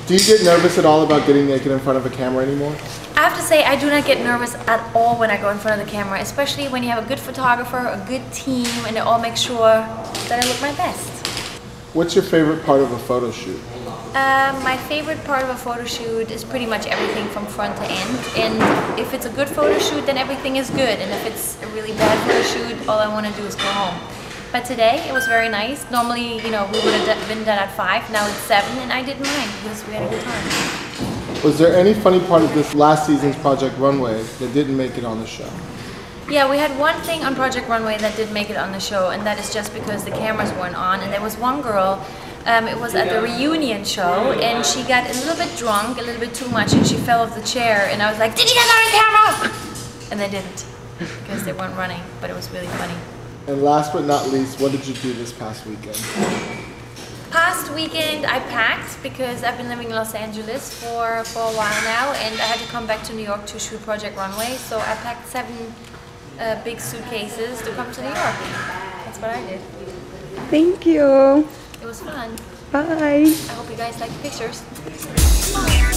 Do you get nervous at all about getting naked in front of a camera anymore? I have to say, I do not get nervous at all when I go in front of the camera, especially when you have a good photographer, a good team, and they all make sure that I look my best. What's your favorite part of a photo shoot? My favorite part of a photo shoot is pretty much everything from front to end. And if it's a good photo shoot, then everything is good. And if it's a really bad photo shoot, all I want to do is go home. But today, it was very nice. Normally, you know, we would have been done at 5, now it's 7, and I didn't mind because we had a good time. Was there any funny part of this last season's Project Runway that didn't make it on the show? Yeah, we had one thing on Project Runway that did make it on the show, and that is just because the cameras weren't on. And there was one girl, it was at the reunion show, and she got a little bit drunk, a little bit too much, and she fell off the chair. And I was like, "Did you get that on camera?" And they didn't, because they weren't running, but it was really funny. And last but not least, what did you do this past weekend? Past weekend I packed because I've been living in Los Angeles for a while now, and I had to come back to New York to shoot Project Runway, so I packed 7 big suitcases to come to New York. That's what I did. Thank you. It was fun. Bye. I hope you guys like the pictures.